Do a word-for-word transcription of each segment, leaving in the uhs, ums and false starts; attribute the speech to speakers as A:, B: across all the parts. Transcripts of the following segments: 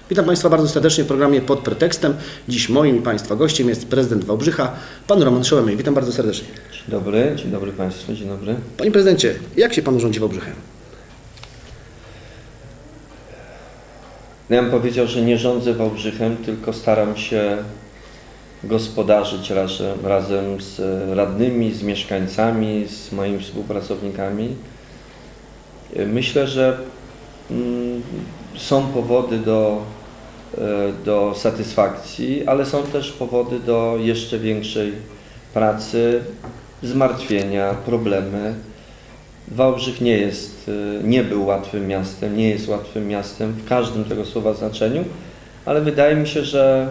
A: Witam Państwa bardzo serdecznie w programie Pod Pretekstem. Dziś moim i Państwa gościem jest prezydent Wałbrzycha, Pan Roman Szołomej. Witam bardzo serdecznie.
B: Dzień dobry, dzień dobry Państwu, dzień dobry.
A: Panie prezydencie, jak się Pan rządzi Wałbrzychem?
B: Ja bym powiedział, że nie rządzę Wałbrzychem, tylko staram się gospodarzyć razem, razem z radnymi, z mieszkańcami, z moimi współpracownikami. Myślę, że mm, są powody do, do satysfakcji, ale są też powody do jeszcze większej pracy, zmartwienia, problemy. Wałbrzych nie jest, nie był łatwym miastem, nie jest łatwym miastem w każdym tego słowa znaczeniu, ale wydaje mi się, że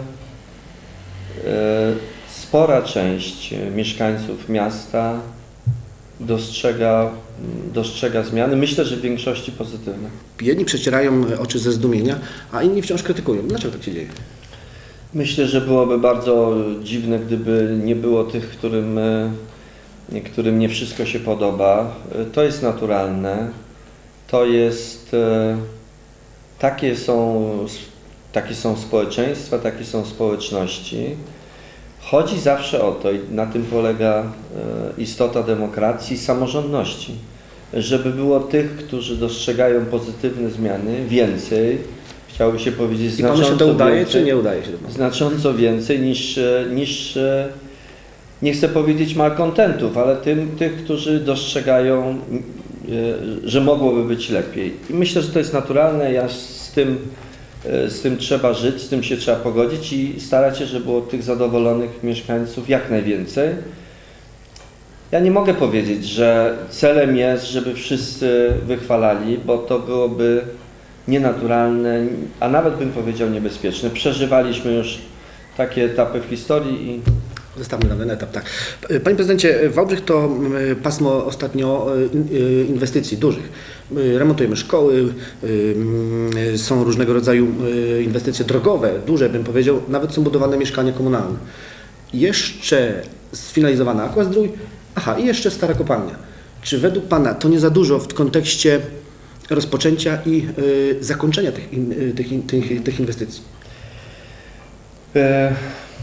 B: spora część mieszkańców miasta dostrzega, dostrzega zmiany. Myślę, że w większości pozytywne.
A: Jedni przecierają oczy ze zdumienia, a inni wciąż krytykują. Dlaczego tak się dzieje?
B: Myślę, że byłoby bardzo dziwne, gdyby nie było tych, którym, którym nie wszystko się podoba. To jest naturalne. To jest... Takie są, takie są społeczeństwa, takie są społeczności. Chodzi zawsze o to, i na tym polega istota demokracji i samorządności, żeby było tych, którzy dostrzegają pozytywne zmiany, więcej, chciałoby się powiedzieć znacząco
A: I panu się to udaje,
B: więcej,
A: czy nie udaje się to?
B: Znacząco więcej niż, niż, nie chcę powiedzieć malkontentów, ale tym, tych, którzy dostrzegają, że mogłoby być lepiej. I myślę, że to jest naturalne, ja z tym Z tym trzeba żyć, z tym się trzeba pogodzić i starać się, żeby było tych zadowolonych mieszkańców jak najwięcej. Ja nie mogę powiedzieć, że celem jest, żeby wszyscy wychwalali, bo to byłoby nienaturalne, a nawet bym powiedział niebezpieczne. Przeżywaliśmy już takie etapy w historii i
A: Zostawmy na ten etap, tak. Panie prezydencie, Wałbrzych to pasmo ostatnio inwestycji dużych. Remontujemy szkoły, są różnego rodzaju inwestycje drogowe, duże bym powiedział, nawet są budowane mieszkania komunalne. Jeszcze sfinalizowana Aquazdrój, aha, i jeszcze stara kopalnia. Czy według Pana to nie za dużo w kontekście rozpoczęcia i zakończenia tych, tych, tych, tych inwestycji?
B: E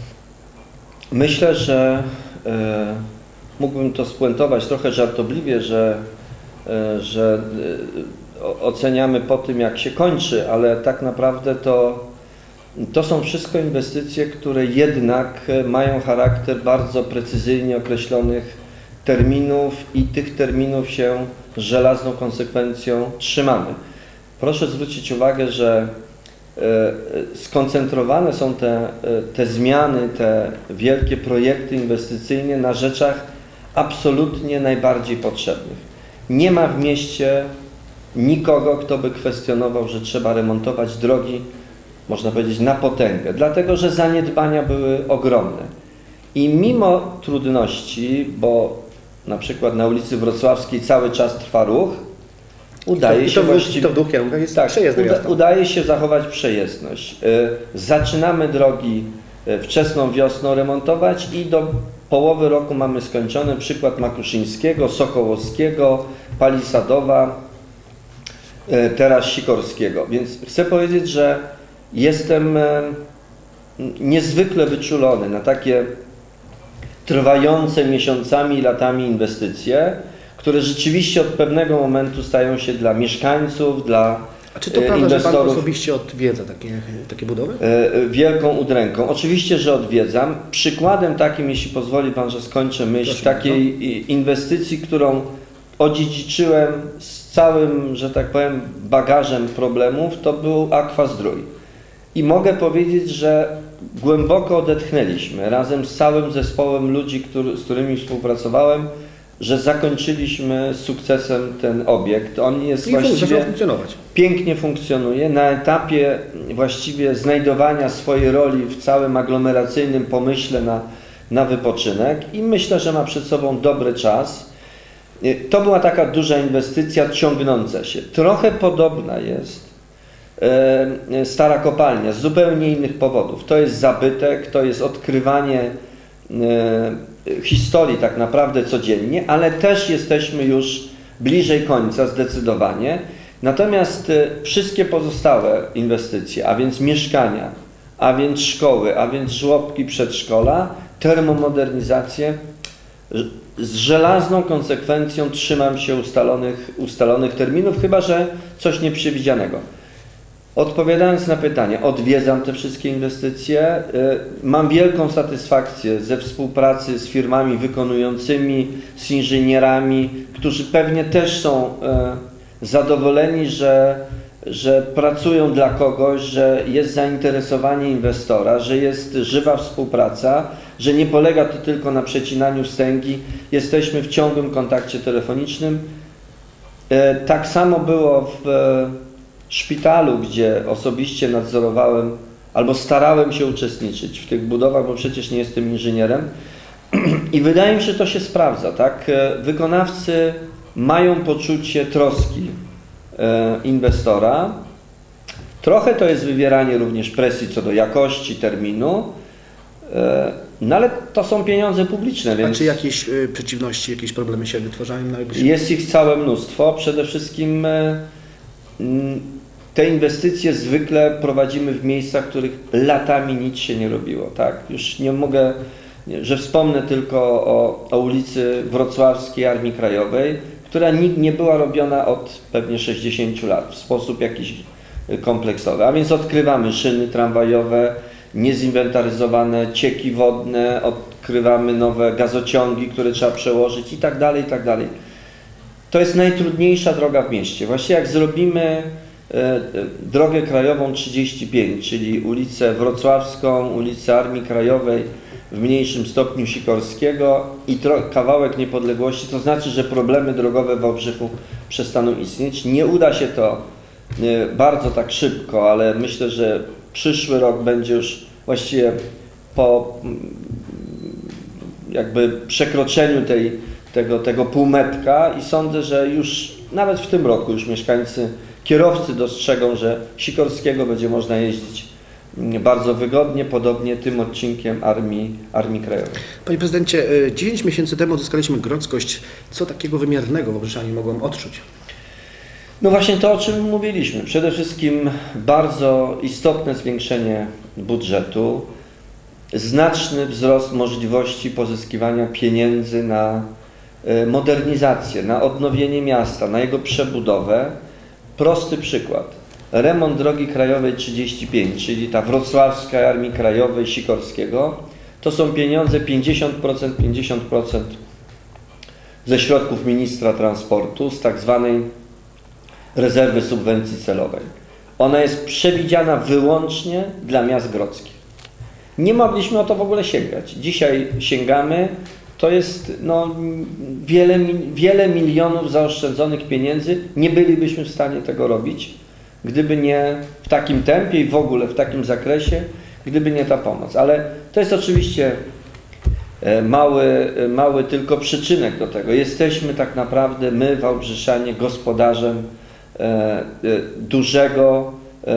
B: Myślę, że e, mógłbym to spuentować trochę żartobliwie, że, e, że e, oceniamy po tym, jak się kończy, ale tak naprawdę to, to są wszystko inwestycje, które jednak mają charakter bardzo precyzyjnie określonych terminów i tych terminów się z żelazną konsekwencją trzymamy. Proszę zwrócić uwagę, że skoncentrowane są te, te zmiany, te wielkie projekty inwestycyjne na rzeczach absolutnie najbardziej potrzebnych. Nie ma w mieście nikogo, kto by kwestionował, że trzeba remontować drogi, można powiedzieć, na potęgę, dlatego że zaniedbania były ogromne. I mimo trudności, bo na przykład na ulicy Wrocławskiej cały czas trwa ruch, Udaje
A: I to,
B: się
A: i to,
B: właściwie,
A: i to w dwóch kierunkach jest
B: tak,
A: przejezdny
B: uda,
A: miasto.
B: Udaje się zachować przejezdność. Zaczynamy drogi wczesną wiosną remontować i do połowy roku mamy skończony. Przykład Makuszyńskiego, Sokołowskiego, Palisadowa, teraz Sikorskiego. Więc chcę powiedzieć, że jestem niezwykle wyczulony na takie trwające miesiącami i latami inwestycje, które rzeczywiście od pewnego momentu stają się dla mieszkańców, dla
A: A czy to prawda, że Pan osobiście odwiedza takie, takie budowy?
B: Wielką udręką. Oczywiście, że odwiedzam. Przykładem takim, jeśli pozwoli Pan, że skończę myśl, Proszę takiej bardzo. inwestycji, którą odziedziczyłem z całym, że tak powiem, bagażem problemów, to był Aquazdrój. I mogę powiedzieć, że głęboko odetchnęliśmy razem z całym zespołem ludzi, który, z którymi współpracowałem, że zakończyliśmy sukcesem ten obiekt. On jest
A: I
B: właściwie
A: funkcjonować.
B: pięknie funkcjonuje. Na etapie właściwie znajdowania swojej roli w całym aglomeracyjnym pomyśle na, na wypoczynek i myślę, że ma przed sobą dobry czas. To była taka duża inwestycja ciągnąca się. Trochę podobna jest e, stara kopalnia z zupełnie innych powodów. To jest zabytek, to jest odkrywanie e, historii tak naprawdę codziennie, ale też jesteśmy już bliżej końca zdecydowanie. Natomiast wszystkie pozostałe inwestycje, a więc mieszkania, a więc szkoły, a więc żłobki, przedszkola, termomodernizację, z żelazną konsekwencją trzymam się ustalonych, ustalonych terminów, chyba że coś nieprzewidzianego. Odpowiadając na pytanie, odwiedzam te wszystkie inwestycje, mam wielką satysfakcję ze współpracy z firmami wykonującymi, z inżynierami, którzy pewnie też są zadowoleni, że, że pracują dla kogoś, że jest zainteresowanie inwestora, że jest żywa współpraca, że nie polega to tylko na przecinaniu wstęgi. Jesteśmy w ciągłym kontakcie telefonicznym. Tak samo było w szpitalu, gdzie osobiście nadzorowałem albo starałem się uczestniczyć w tych budowach, bo przecież nie jestem inżynierem. I wydaje mi się, że to się sprawdza, tak? Wykonawcy mają poczucie troski inwestora. Trochę to jest wywieranie również presji co do jakości, terminu, no ale to są pieniądze publiczne, więc...
A: A czy jakieś y, przeciwności, jakieś problemy się wytwarzają na najbliższym?
B: Jest ich całe mnóstwo. Przede wszystkim y, te inwestycje zwykle prowadzimy w miejscach, w których latami nic się nie robiło. Tak? Już nie mogę, że wspomnę tylko o, o ulicy Wrocławskiej Armii Krajowej, która nie, nie była robiona od pewnie sześćdziesięciu lat w sposób jakiś kompleksowy. A więc odkrywamy szyny tramwajowe, niezinwentaryzowane cieki wodne, odkrywamy nowe gazociągi, które trzeba przełożyć i tak dalej, i tak dalej. To jest najtrudniejsza droga w mieście. Właściwie jak zrobimy e, drogę krajową trzydzieści pięć, czyli ulicę Wrocławską, ulicę Armii Krajowej, w mniejszym stopniu Sikorskiego i kawałek Niepodległości, to znaczy, że problemy drogowe w Wałbrzychu przestaną istnieć. Nie uda się to e, bardzo tak szybko, ale myślę, że przyszły rok będzie już właściwie po jakby przekroczeniu tej, tego, tego półmetka i sądzę, że już nawet w tym roku już mieszkańcy, kierowcy dostrzegą, że Sikorskiego będzie można jeździć bardzo wygodnie, podobnie tym odcinkiem Armii, Armii Krajowej.
A: Panie prezydencie, dziewięć miesięcy temu odzyskaliśmy grodzkość. Co takiego wymiernego Wałbrzyczanie mogą odczuć?
B: No właśnie to, o czym mówiliśmy. Przede wszystkim bardzo istotne zwiększenie budżetu, znaczny wzrost możliwości pozyskiwania pieniędzy na modernizację, na odnowienie miasta, na jego przebudowę. Prosty przykład. Remont drogi krajowej trzydzieści pięć, czyli ta wrocławska Armii Krajowej Sikorskiego, to są pieniądze pięćdziesiąt procent, pięćdziesiąt procent ze środków ministra transportu, z tak zwanej rezerwy subwencji celowej. Ona jest przewidziana wyłącznie dla miast grodzkich. Nie mogliśmy o to w ogóle sięgać. Dzisiaj sięgamy, to jest no, wiele, wiele milionów zaoszczędzonych pieniędzy. Nie bylibyśmy w stanie tego robić, gdyby nie w takim tempie i w ogóle w takim zakresie, gdyby nie ta pomoc. Ale to jest oczywiście mały, mały tylko przyczynek do tego. Jesteśmy tak naprawdę, my Wałbrzyszanie, gospodarzem dużego,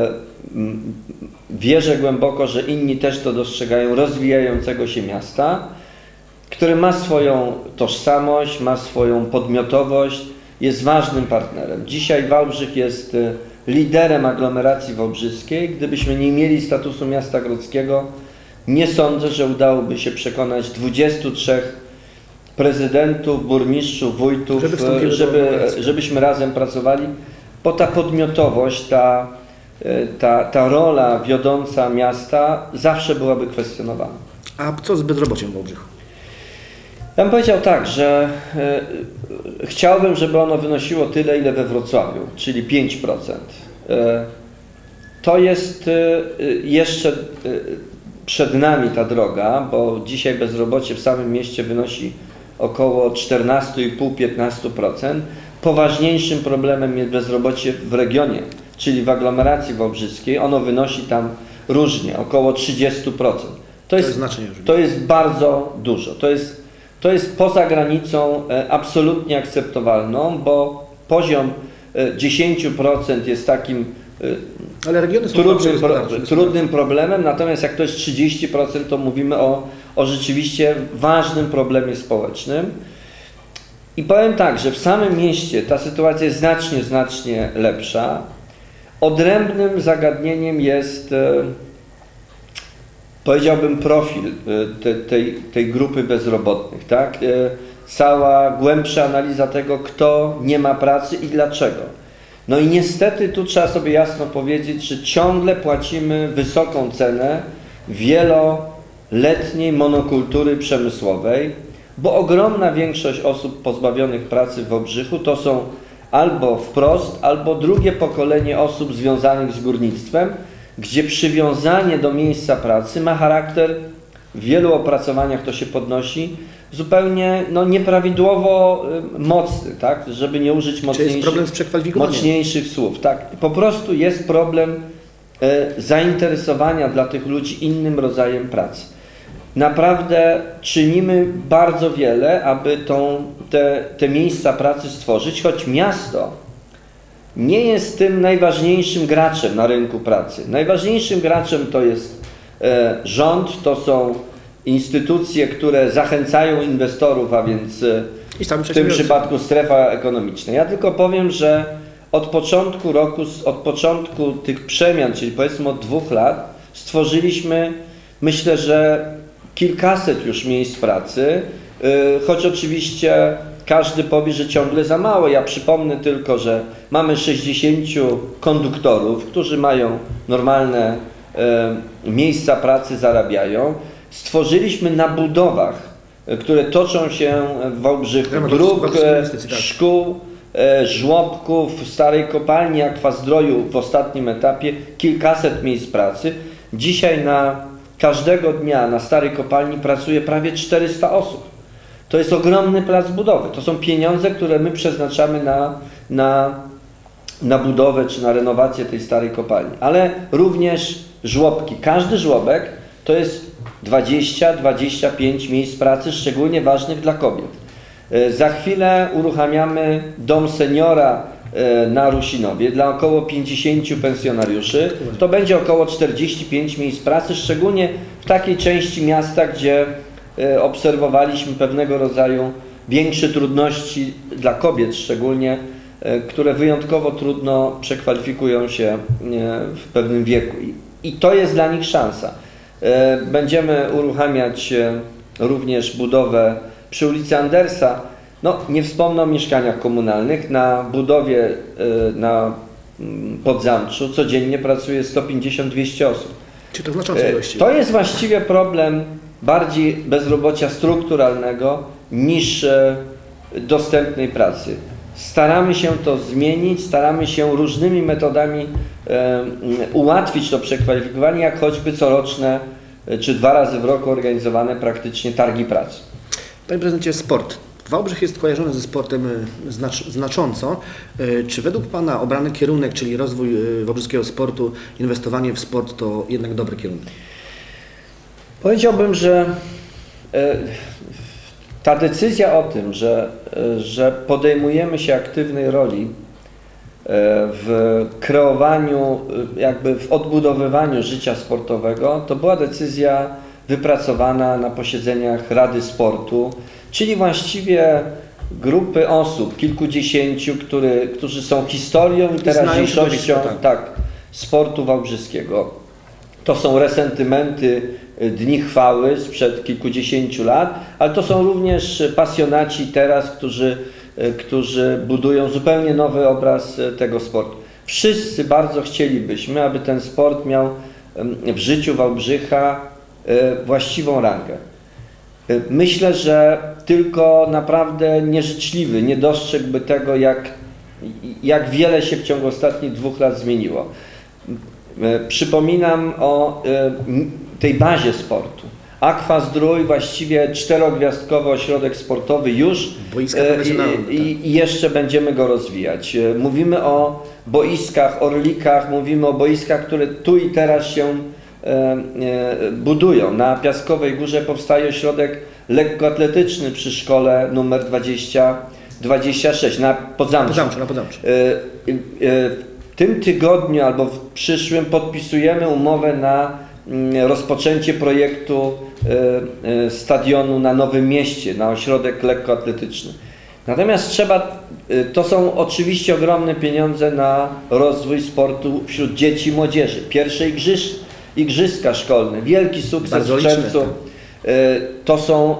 B: wierzę głęboko, że inni też to dostrzegają, rozwijającego się miasta, które ma swoją tożsamość, ma swoją podmiotowość, jest ważnym partnerem. Dzisiaj Wałbrzych jest liderem aglomeracji wałbrzyskiej. Gdybyśmy nie mieli statusu miasta grodzkiego, nie sądzę, że udałoby się przekonać dwudziestu trzech prezydentów, burmistrzów, wójtów, żeby, żeby żebyśmy razem pracowali, bo ta podmiotowość, ta, ta, ta rola wiodąca miasta zawsze byłaby kwestionowana.
A: A co z bezrobociem w Wałbrzychu?
B: Ja bym powiedział tak, że y, chciałbym, żeby ono wynosiło tyle, ile we Wrocławiu, czyli pięć procent. Y, to jest y, jeszcze y, przed nami ta droga, bo dzisiaj bezrobocie w samym mieście wynosi około czternaście i pół do piętnastu procent. Poważniejszym problemem jest bezrobocie w regionie, czyli w aglomeracji wałbrzyskiej. Ono wynosi tam różnie, około trzydzieści procent. To jest,
A: to jest, znacznie,
B: to jest bardzo dużo. To jest, to jest poza granicą absolutnie akceptowalną, bo poziom dziesięć procent jest takim
A: Ale regiony są
B: trudnym, pro, trudnym problemem, natomiast jak to jest trzydzieści procent, to mówimy o, o rzeczywiście ważnym problemie społecznym. I powiem tak, że w samym mieście ta sytuacja jest znacznie, znacznie lepsza. Odrębnym zagadnieniem jest, powiedziałbym, profil te, tej, tej grupy bezrobotnych, tak? Cała głębsza analiza tego, kto nie ma pracy i dlaczego. No i niestety tu trzeba sobie jasno powiedzieć, że ciągle płacimy wysoką cenę wieloletniej monokultury przemysłowej, bo ogromna większość osób pozbawionych pracy w Wałbrzychu to są albo wprost, albo drugie pokolenie osób związanych z górnictwem, gdzie przywiązanie do miejsca pracy ma charakter, w wielu opracowaniach to się podnosi, zupełnie no, nieprawidłowo mocny, tak? Żeby nie użyć mocniejszych, mocniejszych słów. Tak? Po prostu jest problem e, zainteresowania dla tych ludzi innym rodzajem pracy. Naprawdę czynimy bardzo wiele, aby tą, te, te miejsca pracy stworzyć, choć miasto nie jest tym najważniejszym graczem na rynku pracy. Najważniejszym graczem to jest e, rząd, to są instytucje, które zachęcają inwestorów, a więc I w tym przypadku strefa ekonomiczna. Ja tylko powiem, że od początku roku, od początku tych przemian, czyli powiedzmy od dwóch lat, stworzyliśmy, myślę, że kilkaset już miejsc pracy, choć oczywiście każdy powie, że ciągle za mało. Ja przypomnę tylko, że mamy sześćdziesięciu konduktorów, którzy mają normalne miejsca pracy, zarabiają. Stworzyliśmy na budowach, które toczą się w Wałbrzychu, dróg, szkół, żłobków, starej kopalni, akwazdroju w ostatnim etapie, kilkaset miejsc pracy. Dzisiaj na każdego dnia na starej kopalni pracuje prawie czterysta osób. To jest ogromny plac budowy. To są pieniądze, które my przeznaczamy na, na, na budowę czy na renowację tej starej kopalni. Ale również żłobki. Każdy żłobek to jest dwadzieścia do dwudziestu pięciu miejsc pracy, szczególnie ważnych dla kobiet. Za chwilę uruchamiamy dom seniora na Rusinowie dla około pięćdziesięciu pensjonariuszy. To będzie około czterdziestu pięciu miejsc pracy, szczególnie w takiej części miasta, gdzie obserwowaliśmy pewnego rodzaju większe trudności dla kobiet, szczególnie, które wyjątkowo trudno przekwalifikują się w pewnym wieku. I to jest dla nich szansa. Będziemy uruchamiać również budowę przy ulicy Andersa. No, nie wspomnę o mieszkaniach komunalnych. Na budowie na Podzamczu codziennie pracuje sto pięćdziesiąt do dwustu osób.
A: Czy to znaczące ilości?
B: To jest właściwie problem bardziej bezrobocia strukturalnego niż dostępnej pracy. Staramy się to zmienić, staramy się różnymi metodami e, ułatwić to przekwalifikowanie, jak choćby coroczne czy dwa razy w roku organizowane praktycznie targi pracy.
A: Panie prezydencie, sport. Wałbrzych jest kojarzony ze sportem znacz, znacząco. Czy według Pana obrany kierunek, czyli rozwój wałbrzyskiego sportu, inwestowanie w sport to jednak dobry kierunek?
B: Powiedziałbym, że e, ta decyzja o tym, że, że podejmujemy się aktywnej roli w kreowaniu, jakby w odbudowywaniu życia sportowego, to była decyzja wypracowana na posiedzeniach Rady Sportu, czyli właściwie grupy osób, kilkudziesięciu, który, którzy są historią i teraźniejszością tak. tak, sportu wałbrzyskiego. To są resentymenty Dni Chwały sprzed kilkudziesięciu lat, ale to są również pasjonaci teraz, którzy, którzy budują zupełnie nowy obraz tego sportu. Wszyscy bardzo chcielibyśmy, aby ten sport miał w życiu Wałbrzycha właściwą rangę. Myślę, że tylko naprawdę nieżyczliwy nie dostrzegłby tego, jak, jak wiele się w ciągu ostatnich dwóch lat zmieniło. Przypominam o tej bazie sportu. Akwazdrój, właściwie czterogwiazdkowy ośrodek sportowy już i, i, i jeszcze będziemy go rozwijać. Mówimy o boiskach, orlikach, mówimy o boiskach, które tu i teraz się budują. Na Piaskowej Górze powstaje ośrodek lekkoatletyczny przy szkole numer dwadzieścia dwadzieścia sześć na Podzamczu.
A: Podzamczu, na Podzamczu.
B: W tym tygodniu albo w przyszłym podpisujemy umowę na rozpoczęcie projektu stadionu na Nowym Mieście, na ośrodek lekkoatletyczny. Natomiast trzeba, to są oczywiście ogromne pieniądze na rozwój sportu wśród dzieci i młodzieży. Pierwsze igrzysz, igrzyska szkolne, wielki sukces
A: Bardzo
B: w czerwcu. To są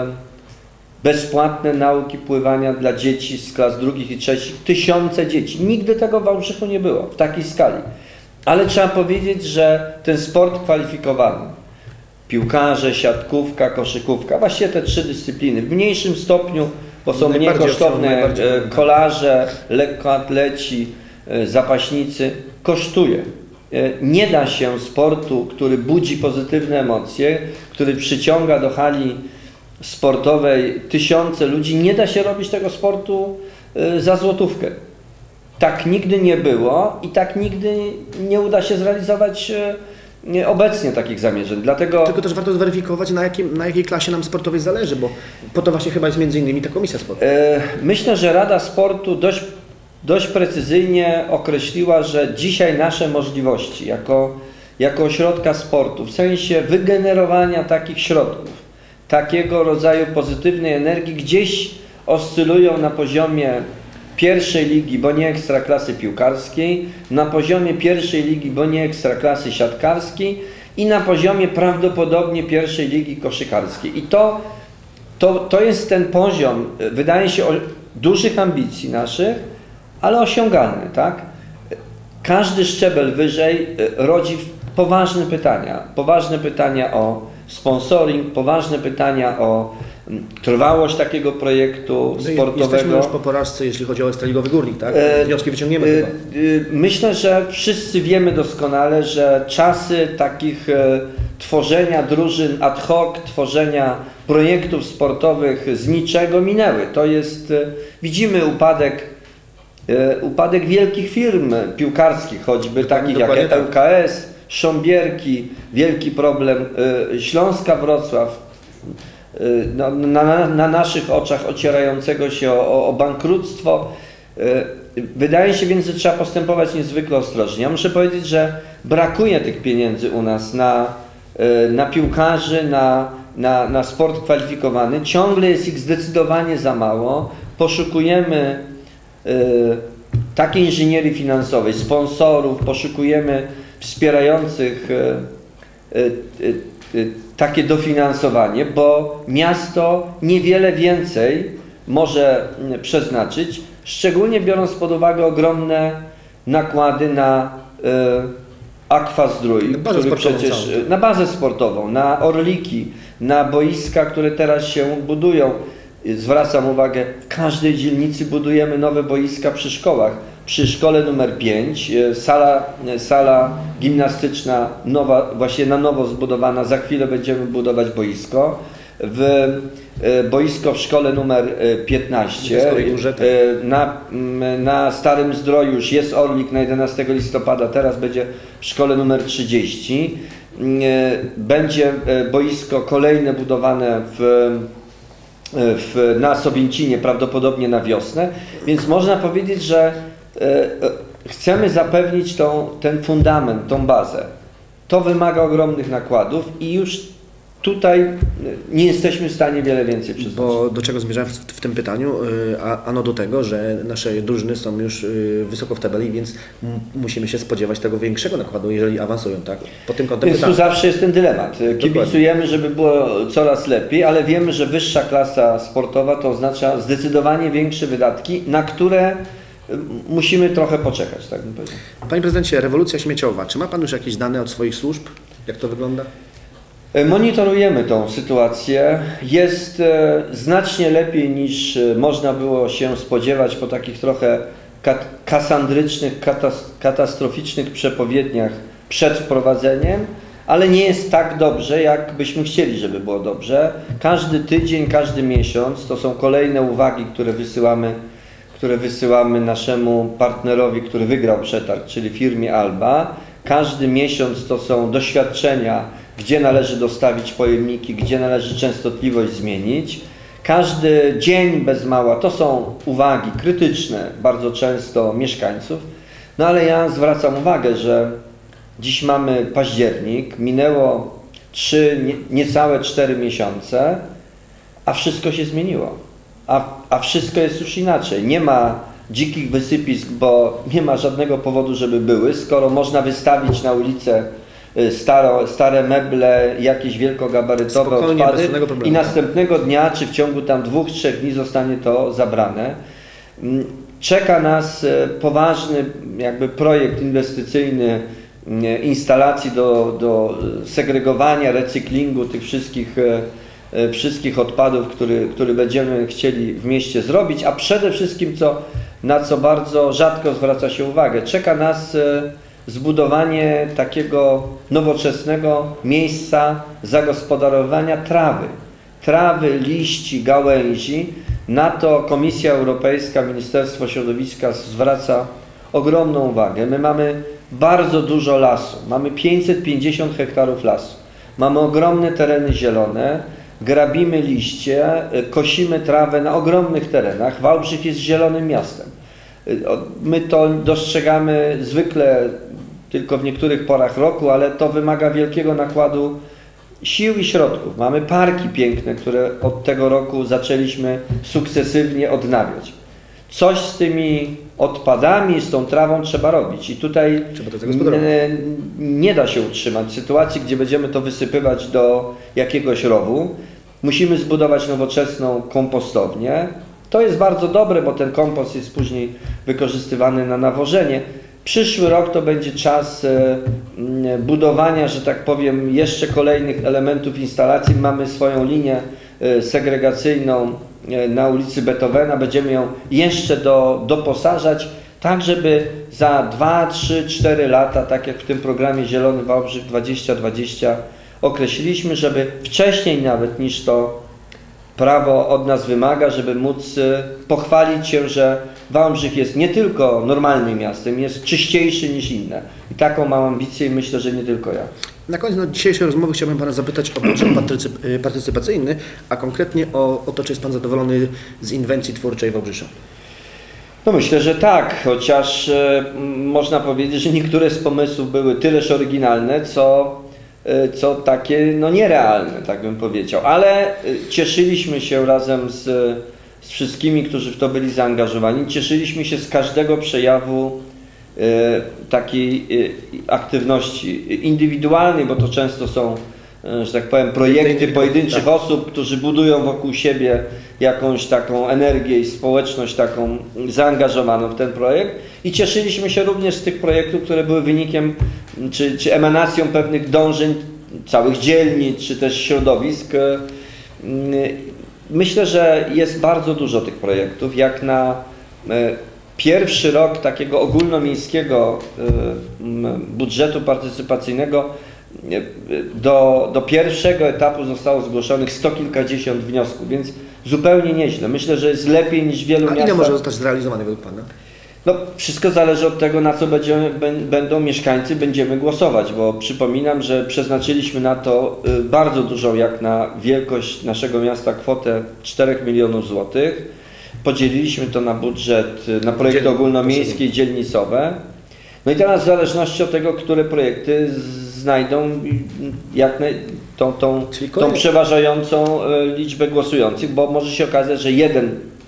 B: bezpłatne nauki pływania dla dzieci z klas drugich i trzecich. Tysiące dzieci. Nigdy tego w Wałbrzychu nie było w takiej skali. Ale trzeba powiedzieć, że ten sport kwalifikowany, piłkarze, siatkówka, koszykówka, właściwie te trzy dyscypliny, w mniejszym stopniu, bo są mniej kosztowne, kolarze, lekkoatleci, zapaśnicy, kosztuje. Nie da się sportu, który budzi pozytywne emocje, który przyciąga do hali sportowej tysiące ludzi, nie da się robić tego sportu za złotówkę. Tak nigdy nie było i tak nigdy nie uda się zrealizować obecnie takich zamierzeń. Dlatego...
A: Tylko też warto zweryfikować, na, jakim, na jakiej klasie nam sportowej zależy, bo po to właśnie chyba jest między innymi ta komisja sportu.
B: Myślę, że Rada Sportu dość, dość precyzyjnie określiła, że dzisiaj nasze możliwości jako, jako ośrodka sportu, w sensie wygenerowania takich środków, takiego rodzaju pozytywnej energii, gdzieś oscylują na poziomie pierwszej ligi, bo nie ekstraklasy piłkarskiej, na poziomie pierwszej ligi, bo nie ekstraklasy siatkarskiej i na poziomie prawdopodobnie pierwszej ligi koszykarskiej. I to, to, to jest ten poziom, wydaje się, o dużych ambicji naszych, ale osiągalny, tak? Każdy szczebel wyżej rodzi poważne pytania. Poważne pytania o sponsoring, poważne pytania o trwałość takiego projektu sportowego.
A: Jesteśmy już po porażce, jeśli chodzi o ekstraligowy Górnik, tak? Wnioski wyciągniemy
B: e,
A: chyba.
B: Myślę, że wszyscy wiemy doskonale, że czasy takich e, tworzenia drużyn ad hoc, tworzenia projektów sportowych z niczego minęły. To jest, e, widzimy upadek, e, upadek wielkich firm piłkarskich, choćby takich jak
A: tak.
B: L K S, Sząbierki, wielki problem, e, Śląska Wrocław. No, na, na naszych oczach ocierającego się o, o bankructwo. Wydaje się więc, że trzeba postępować niezwykle ostrożnie. Ja muszę powiedzieć, że brakuje tych pieniędzy u nas na, na piłkarzy, na, na, na sport kwalifikowany. Ciągle jest ich zdecydowanie za mało. Poszukujemy takiej inżynierii finansowej, sponsorów, poszukujemy wspierających takie dofinansowanie, bo miasto niewiele więcej może przeznaczyć, szczególnie biorąc pod uwagę ogromne nakłady na y, Aquazdrój, który przecież całą. na bazę sportową, na Orliki, na boiska, które teraz się budują. Zwracam uwagę, w każdej dzielnicy budujemy nowe boiska przy szkołach. Przy szkole numer pięć, sala, sala gimnastyczna nowa, właśnie na nowo zbudowana, za chwilę będziemy budować boisko. W, boisko w szkole numer piętnaście, na, na Starym Zdroju już jest Orlik na jedenastego listopada, teraz będzie w szkole numer trzydzieści. Będzie boisko kolejne budowane w W, na Sobięcinie, prawdopodobnie na wiosnę, więc można powiedzieć, że e, chcemy zapewnić tą, ten fundament, tą bazę. To wymaga ogromnych nakładów i już tutaj nie jesteśmy w stanie wiele więcej przyznać.
A: Bo do czego zmierzałem w, w tym pytaniu? A, ano do tego, że nasze drużyny są już wysoko w tabeli, więc musimy się spodziewać tego większego nakładu, jeżeli awansują, tak? Pod tym kątem
B: Więc tu zawsze jest ten dylemat. Kibicujemy, żeby było coraz lepiej, ale wiemy, że wyższa klasa sportowa to oznacza zdecydowanie większe wydatki, na które musimy trochę poczekać, tak bym powiedział.
A: Panie prezydencie, rewolucja śmieciowa. Czy ma Pan już jakieś dane od swoich służb? Jak to wygląda?
B: Monitorujemy tą sytuację. Jest e, znacznie lepiej niż e, można było się spodziewać po takich trochę kat kasandrycznych, katas katastroficznych przepowiedniach przed wprowadzeniem, ale nie jest tak dobrze, jak byśmy chcieli, żeby było dobrze. Każdy tydzień, każdy miesiąc to są kolejne uwagi, które wysyłamy, które wysyłamy naszemu partnerowi, który wygrał przetarg, czyli firmie Alba. Każdy miesiąc to są doświadczenia, gdzie należy dostawić pojemniki, gdzie należy częstotliwość zmienić. Każdy dzień bez mała to są uwagi krytyczne bardzo często mieszkańców. No ale ja zwracam uwagę, że dziś mamy październik, minęło trzy, niecałe cztery miesiące, a wszystko się zmieniło. a, a wszystko jest już inaczej. Nie ma dzikich wysypisk, bo nie ma żadnego powodu, żeby były, skoro można wystawić na ulicę staro, stare meble, jakieś wielkogabarytowe
A: Spokojnie,
B: odpady
A: bez żadnego problemu.
B: i następnego dnia, czy w ciągu tam dwóch, trzech dni zostanie to zabrane. Czeka nas poważny jakby projekt inwestycyjny instalacji do, do segregowania, recyklingu tych wszystkich, wszystkich odpadów, który, który będziemy chcieli w mieście zrobić, a przede wszystkim, co, na co bardzo rzadko zwraca się uwagę, czeka nas zbudowanie takiego nowoczesnego miejsca zagospodarowania trawy. Trawy, liści, gałęzi. Na to Komisja Europejska, Ministerstwo Środowiska zwraca ogromną uwagę. My mamy bardzo dużo lasu. Mamy pięćset pięćdziesiąt hektarów lasu. Mamy ogromne tereny zielone. Grabimy liście, kosimy trawę na ogromnych terenach. Wałbrzych jest zielonym miastem. My to dostrzegamy zwykle tylko w niektórych porach roku, ale to wymaga wielkiego nakładu sił i środków. Mamy parki piękne, które od tego roku zaczęliśmy sukcesywnie odnawiać. Coś z tymi odpadami, z tą trawą trzeba robić i tutaj nie, nie da się utrzymać sytuacji, gdzie będziemy to wysypywać do jakiegoś rowu. Musimy zbudować nowoczesną kompostownię. To jest bardzo dobre, bo ten kompost jest później wykorzystywany na nawożenie. Przyszły rok to będzie czas budowania, że tak powiem, jeszcze kolejnych elementów instalacji. Mamy swoją linię segregacyjną na ulicy Beethovena. Będziemy ją jeszcze do, doposażać, tak żeby za dwa, trzy, cztery lata, tak jak w tym programie Zielony Wałbrzych dwadzieścia dwadzieścia określiliśmy, żeby wcześniej nawet niż to prawo od nas wymaga, żeby móc pochwalić się, że Wałbrzych jest nie tylko normalnym miastem, jest czyściejszy niż inne. I taką mam ambicję i myślę, że nie tylko ja.
A: Na koniec no, dzisiejszej rozmowy chciałbym Pana zapytać o budżet partycyp partycypacyjny, a konkretnie o, o to, czy jest Pan zadowolony z inwencji twórczej Wałbrzysza.
B: No myślę, że tak, chociaż e, można powiedzieć, że niektóre z pomysłów były tyleż oryginalne, co co takie no nierealne, tak bym powiedział, ale cieszyliśmy się razem z, z wszystkimi, którzy w to byli zaangażowani, cieszyliśmy się z każdego przejawu e, takiej e, aktywności indywidualnej, bo to często są, e, że tak powiem, projekty pojedynczych tak. osób, którzy budują wokół siebie jakąś taką energię i społeczność taką zaangażowaną w ten projekt i cieszyliśmy się również z tych projektów, które były wynikiem czy, czy emanacją pewnych dążeń całych dzielnic, czy też środowisk. Myślę, że jest bardzo dużo tych projektów. Jak na pierwszy rok takiego ogólnomiejskiego budżetu partycypacyjnego do, do pierwszego etapu zostało zgłoszonych sto kilkadziesiąt wniosków, więc zupełnie nieźle. Myślę, że jest lepiej niż w wielu miastach.
A: A ile może zostać zrealizowane według Pana?
B: No, wszystko zależy od tego, na co będziemy, będą mieszkańcy, będziemy głosować, bo przypominam, że przeznaczyliśmy na to bardzo dużą, jak na wielkość naszego miasta, kwotę czterech milionów złotych. Podzieliliśmy to na budżet, na projekty ogólnomiejskie i dzielnicowe. No i teraz w zależności od tego, które projekty znajdą jak na, tą, tą, tą przeważającą liczbę głosujących, bo może się okazać, że jeden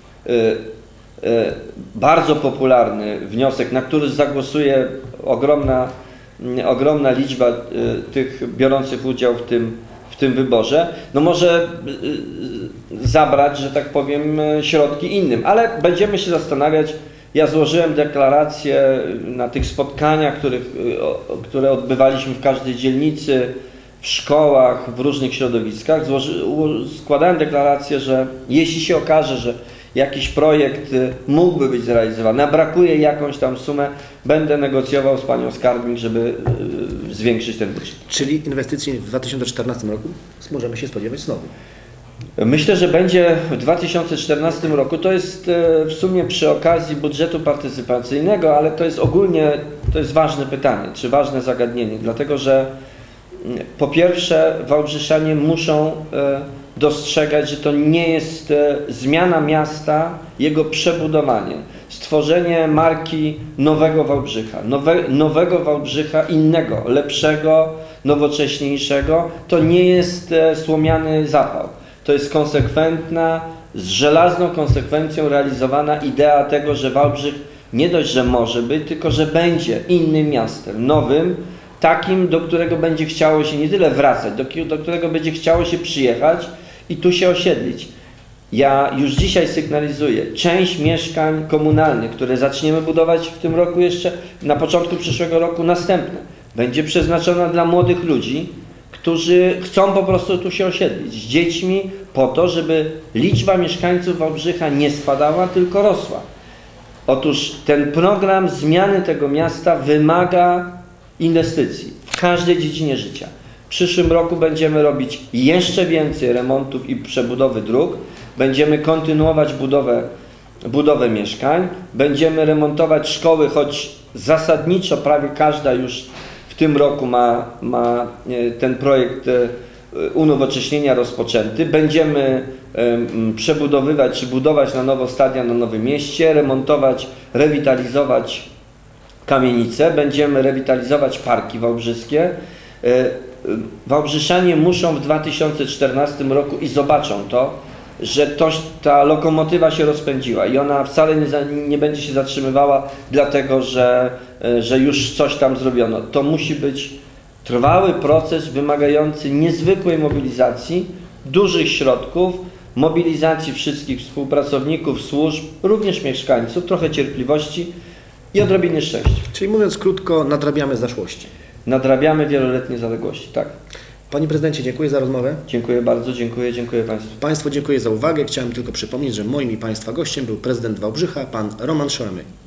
B: bardzo popularny wniosek, na który zagłosuje ogromna, ogromna liczba tych biorących udział w tym, w tym wyborze, no może zabrać, że tak powiem, środki innym, ale będziemy się zastanawiać. Ja złożyłem deklarację na tych spotkaniach, których, które odbywaliśmy w każdej dzielnicy, w szkołach, w różnych środowiskach. Złoży, składałem deklarację, że jeśli się okaże, że jakiś projekt mógłby być zrealizowany, a brakuje jakąś tam sumę, będę negocjował z Panią Skarbnik, żeby zwiększyć ten budżet.
A: Czyli inwestycji w dwa tysiące czternastym roku możemy się spodziewać znowu?
B: Myślę, że będzie w dwa tysiące czternastym roku. To jest w sumie przy okazji budżetu partycypacyjnego, ale to jest ogólnie, to jest ważne pytanie, czy ważne zagadnienie, dlatego że po pierwsze wałbrzyszanie muszą dostrzegać, że to nie jest zmiana miasta, jego przebudowanie, stworzenie marki nowego Wałbrzycha, nowe, nowego Wałbrzycha innego, lepszego, nowocześniejszego. To nie jest słomiany zapał. To jest konsekwentna z żelazną konsekwencją realizowana idea tego, że Wałbrzych nie dość, że może być, tylko że będzie innym miastem, nowym, takim, do którego będzie chciało się nie tyle wracać, do, do którego będzie chciało się przyjechać i tu się osiedlić. Ja już dzisiaj sygnalizuję, część mieszkań komunalnych, które zaczniemy budować w tym roku jeszcze, na początku przyszłego roku następne, będzie przeznaczona dla młodych ludzi, którzy chcą po prostu tu się osiedlić z dziećmi po to, żeby liczba mieszkańców Wałbrzycha nie spadała, tylko rosła. Otóż ten program zmiany tego miasta wymaga inwestycji w każdej dziedzinie życia. W przyszłym roku będziemy robić jeszcze więcej remontów i przebudowy dróg, będziemy kontynuować budowę, budowę mieszkań, będziemy remontować szkoły, choć zasadniczo prawie każda już w tym roku ma, ma ten projekt unowocześnienia rozpoczęty. Będziemy przebudowywać czy budować na nowo stadion na Nowym Mieście, remontować, rewitalizować kamienice, będziemy rewitalizować parki wałbrzyskie. Wałbrzyszanie muszą w dwa tysiące czternastym roku i zobaczą to, że to, ta lokomotywa się rozpędziła i ona wcale nie, za, nie będzie się zatrzymywała dlatego, że, że już coś tam zrobiono. To musi być trwały proces wymagający niezwykłej mobilizacji, dużych środków, mobilizacji wszystkich współpracowników, służb, również mieszkańców, trochę cierpliwości i odrobiny szczęścia.
A: Czyli mówiąc krótko, nadrabiamy zaszłości.
B: Nadrabiamy wieloletnie zaległości, tak.
A: Panie prezydencie, dziękuję za rozmowę.
B: Dziękuję bardzo, dziękuję, dziękuję Państwu.
A: Państwu dziękuję za uwagę. Chciałem tylko przypomnieć, że moim i Państwa gościem był prezydent Wałbrzycha, pan Roman Szołemy.